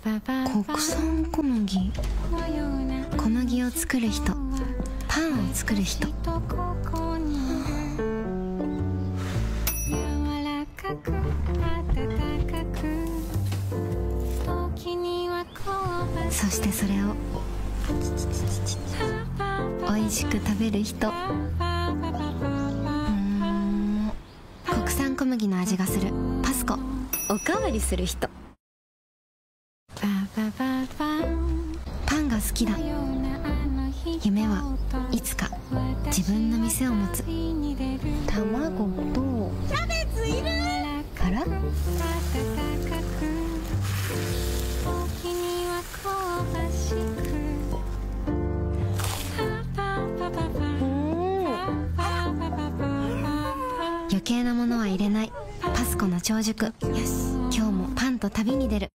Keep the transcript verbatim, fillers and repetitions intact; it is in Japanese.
国産小麦。小麦を作る人、パンを作る人。そしてそれを美味しく食べる人。うーん、国産小麦の味がするパスコ。おかわりする人。パンが好きだ。夢はいつか自分の店を持つ。卵とキャベツいるから余計なものは入れない。パスコの長熟。よし、今日もパンと旅に出る。